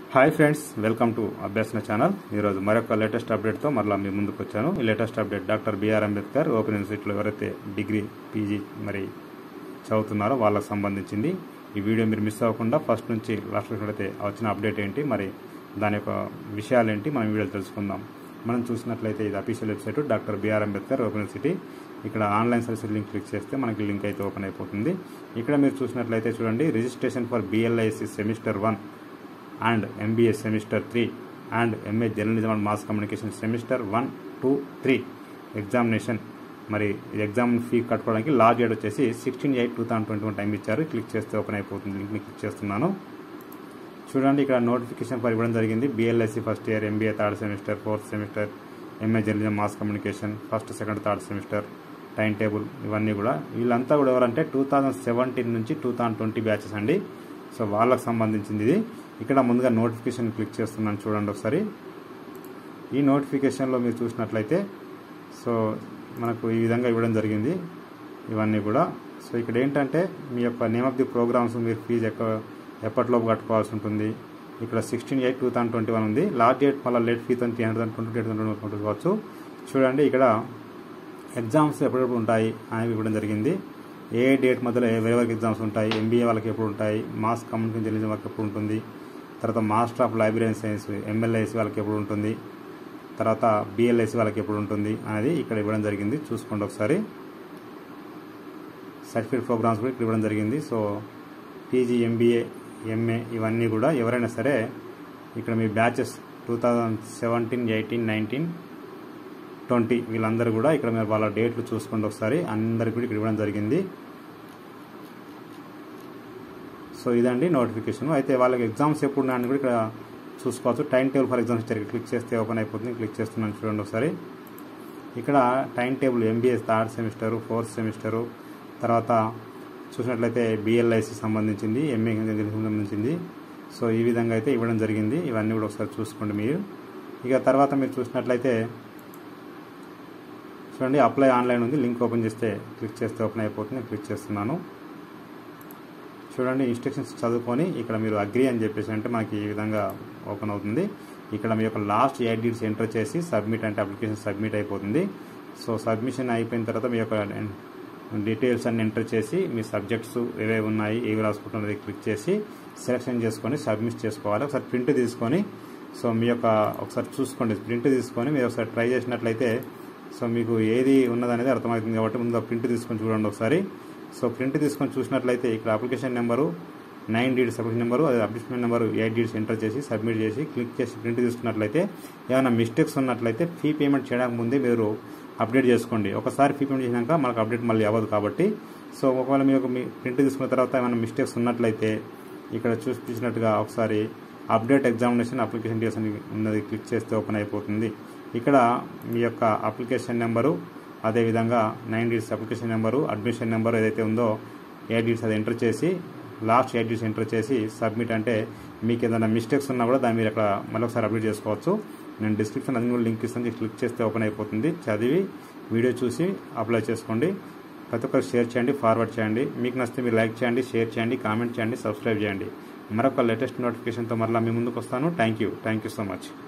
Hi friends, welcome to Abhyasana channel. ఈరోజు మరొక latest అప్డేట్తో మరలా మీ ముందుకు వచ్చాను. ఈ latest update doctor B R Ambedkar open యూనివర్సిటీలో ఎవరైతే డిగ్రీ పీజీ చదువుతున్నారో వాళ్ళకు సంబంధించింది. ఈ వీడియో మీరు మిస్ అవ్వకుండా ఫస్ట్ నుంచి లాస్ట్ అయితే వచ్చిన అప్డేట్ ఏంటి, మరి దాని యొక్క విషయాలు ఏంటి మనం వీడియోలో తెలుసుకుందాం. మనం చూసినట్లయితే ఇది official website doctor B R Ambedkar open university. ఇక్కడ ఆన్లైన్ సర్వీస్ లింక్ క్లిక్ చేస్తే మనకి లింక్ అయితే ఓపెన్ అయిపోతుంది. ఇక్కడ మీరు చూసినట్లయితే చూడండి, registration for BLIC semester 1 and MBA semester 3 and MA journalism and mass communication semester 1, 2, 3 examination. మరి ఎగ్జామ్ ఫీ కట్టుకోవడానికి లాస్ట్ డేట్ వచ్చేసి 16/8/2021 టైం ఇచ్చారు. క్లిక్ చేస్తే ఓపెన్ అయిపోతుంది. లింక్ని క్లిక్ చేస్తున్నాను. చూడండి, ఇక్కడ నోటిఫికేషన్ ఫర్ ఇవ్వడం జరిగింది. BLIC first year, MBA third semester, fourth semester, MA journalism mass communication first, second, third semester time table ఇవన్నీ కూడా. వీళ్ళంతా కూడా ఎవరంటే 2017 నుంచి 2020 బ్యాచెస్ అండి. సో వాళ్ళకు సంబంధించింది ఇది. ఇక్కడ ముందుగా నోటిఫికేషన్ క్లిక్ చేస్తున్నాను, చూడండి ఒకసారి. ఈ నోటిఫికేషన్లో మీరు చూసినట్లయితే సో మనకు ఈ విధంగా ఇవ్వడం జరిగింది ఇవన్నీ కూడా. సో ఇక్కడ ఏంటంటే మీ యొక్క నేమ్ ఆఫ్ ది ప్రోగ్రామ్స్, మీరు ఫీజు ఎప్పటిలోపు కట్టుకోవాల్సి ఉంటుంది. ఇక్కడ 16/8/2021 ఉంది. లాస్ట్ డేట్ మళ్ళీ లేట్ ఫీ 320 కావచ్చు. చూడండి, ఇక్కడ ఎగ్జామ్స్ ఎప్పుడెప్పుడు ఉంటాయి అనేవి ఇవ్వడం జరిగింది. ఏ డేట్ మధ్యలో ఎవరికి ఎగ్జామ్స్ ఉంటాయి, MBA వాళ్ళకి ఎప్పుడు ఉంటాయి, మాస్ కమ్యూనికేషన్ జర్నలిజం వాళ్ళకి ఎప్పుడు ఉంటుంది, తర్వాత master of library science MLIC వాళ్ళకి ఎప్పుడు ఉంటుంది, తర్వాత BLIC వాళ్ళకి ఎప్పుడు ఉంటుంది అనేది ఇక్కడ ఇవ్వడం జరిగింది. చూసుకోండి ఒకసారి. సర్టిఫికేట్ ప్రోగ్రామ్స్ కూడా ఇక్కడ ఇవ్వడం జరిగింది. సో PG, MBA, MA ఇవన్నీ కూడా ఎవరైనా సరే ఇక్కడ మీ బ్యాచెస్ 2017, 18, 19, 20 వీళ్ళందరూ కూడా ఇక్కడ మీరు వాళ్ళ డేట్లు చూసుకోండి ఒకసారి. అందరికి కూడా ఇక్కడ ఇవ్వడం జరిగింది. సో ఇదండి నోటిఫికేషన్. అయితే వాళ్ళకి ఎగ్జామ్స్ ఎప్పుడు ఉన్నాయని కూడా ఇక్కడ చూసుకోవచ్చు. టైం టేబుల్ ఫర్ ఎగ్జామ్స్ ఇచ్చారు. క్లిక్ చేస్తే ఓపెన్ అయిపోతుంది. క్లిక్ చేస్తున్నాను, చూడండి ఒకసారి. ఇక్కడ time table MBA third semester, fourth semester, తర్వాత చూసినట్లయితే BLIC సంబంధించింది, MA సంబంధించింది. సో ఈ విధంగా అయితే ఇవ్వడం జరిగింది. ఇవన్నీ కూడా ఒకసారి చూసుకోండి మీరు. ఇక తర్వాత మీరు చూసినట్లయితే చూడండి, అప్లై ఆన్లైన్ ఉంది. లింక్ ఓపెన్ చేస్తే క్లిక్ చేస్తే ఓపెన్ అయిపోతుంది. క్లిక్ చేస్తున్నాను. చూడండి, ఇన్స్ట్రక్షన్స్ చదువుకొని ఇక్కడ మీరు అగ్రీ అని చెప్పేసి అంటే మనకి ఈ విధంగా ఓపెన్ అవుతుంది. ఇక్కడ మీ యొక్క లాస్ట్ 8 digits ఎంటర్ చేసి సబ్మిట్ అంటే అప్లికేషన్ సబ్మిట్ అయిపోతుంది. సో సబ్మిషన్ అయిపోయిన తర్వాత మీ యొక్క డీటెయిల్స్ అన్ని ఎంటర్ చేసి మీ సబ్జెక్ట్స్ ఏవేవి ఉన్నాయి, ఏవి రాసుకుంటున్నది క్లిక్ చేసి సెలెక్షన్ చేసుకొని సబ్మిట్ చేసుకోవాలి. ఒకసారి ప్రింట్ తీసుకొని సో మీ యొక్క ఒకసారి చూసుకోండి. ప్రింట్ తీసుకొని మీరు ఒకసారి ట్రై చేసినట్లయితే సో మీకు ఏది ఉన్నదనేది అర్థమవుతుంది. కాబట్టి ముందు ప్రింట్ తీసుకొని చూడండి ఒకసారి. సో ప్రింట్ తీసుకొని చూసినట్లయితే ఇక్కడ application number 9 digits application number, అదే అప్లికేషన్ నెంబరు 8 digits ఎంటర్ చేసి సబ్మిట్ చేసి క్లిక్ చేసి ప్రింట్ తీసుకున్నట్లయితే ఏమైనా మిస్టేక్స్ ఉన్నట్లయితే ఫీ పేమెంట్ చేయడానికి ముందే మీరు అప్డేట్ చేసుకోండి. ఒకసారి ఫీ పేమెంట్ చేసినాక మనకు అప్డేట్ మళ్ళీ అవ్వదు కాబట్టి. సో ఒకవేళ మీకు మీ ప్రింట్ తీసుకున్న తర్వాత ఏమైనా మిస్టేక్స్ ఉన్నట్లయితే ఇక్కడ చూపించినట్టుగా ఒకసారి అప్డేట్ ఎగ్జామినేషన్ అప్లికేషన్ డీటెయిల్స్ అని ఉన్నది క్లిక్ చేస్తే ఓపెన్ అయిపోతుంది. ఇక్కడ మీ యొక్క అప్లికేషన్ నెంబరు, అదేవిధంగా 9 digits application number, admission number ఏదైతే ఉందో 8 digits అది ఎంటర్ చేసి లాస్ట్ 8 digits ఎంటర్ చేసి సబ్మిట్ అంటే మీకు ఏదైనా మిస్టేక్స్ ఉన్నా కూడా దాన్ని మీరు అక్కడ మళ్ళీ ఒకసారి అప్డేట్ చేసుకోవచ్చు. నేను డిస్క్రిప్షన్ అది కూడా లింక్ ఇస్తాను. క్లిక్ చేస్తే ఓపెన్ అయిపోతుంది. చదివి వీడియో చూసి అప్లై చేసుకోండి. ప్రతి ఒక్కరు షేర్ చేయండి, ఫార్వర్డ్ చేయండి. మీకు నచ్చితే మీరు లైక్ చేయండి, షేర్ చేయండి, కామెంట్ చేయండి, సబ్స్క్రైబ్ చేయండి. మరొక లేటెస్ట్ నోటిఫికేషన్తో మరలా మీ ముందుకు వస్తాను. Thank you so much.